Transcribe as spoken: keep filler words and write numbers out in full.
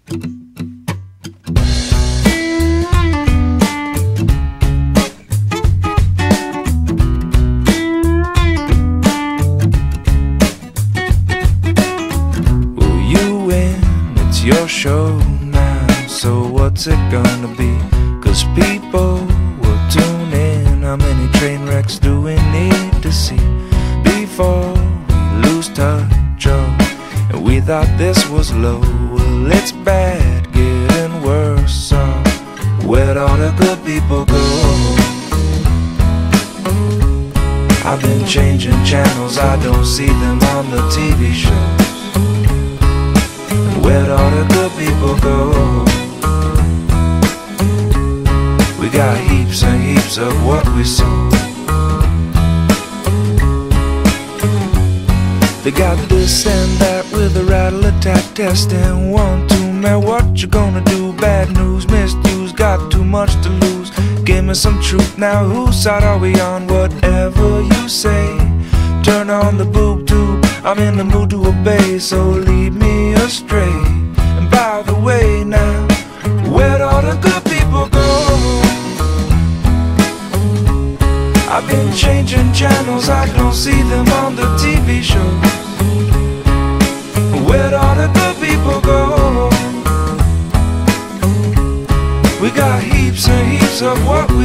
Well, you win, it's your show now, so what's it gonna be? Cause people will tune in. How many train wrecks do we need to see before we lose touch? Oh, and we thought this was low. Well, it's bad, getting worse. So where'd all the good people go? I've been changing channels, I don't see them on the T V shows. And where'd all the good people go? We got heaps and heaps of what we sow. They got this and that with a rattle attack testing. One, two, man, what you gonna do? Bad news, misuse, got too much to lose. Give me some truth now, whose side are we on? Whatever you say, turn on the boob tube. I'm in the mood to obey, so lead me astray. And by the way now, where'd all the good people go? I've been changing channels, I don't see them on the T V shows. Where'd all the good people go? We got heaps and heaps of what